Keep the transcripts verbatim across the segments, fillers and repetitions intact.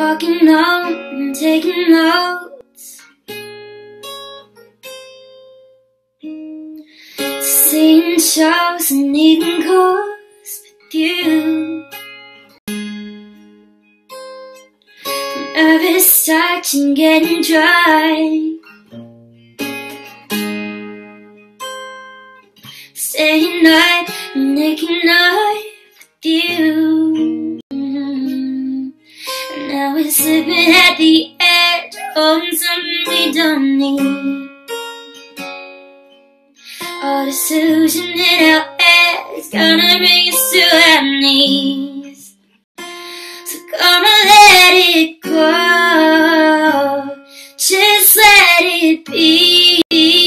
walking home and taking notes, seeing shows and eating calls with you. Nervous touching, getting dry, staying night and making love with you. And now we're slipping at the edge, holding something we don't need. All this illusion in our head is gonna bring us to our knees. So come on, let it go, just let it be.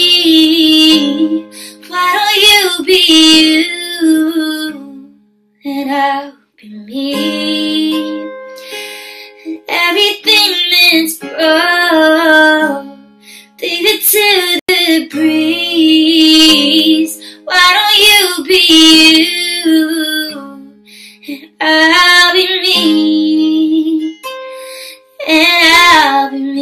Why don't you be you, and I'll be me. And everything that's broke, leave it to the breeze. Why don't you be you, and I'll be me, and I'll be me.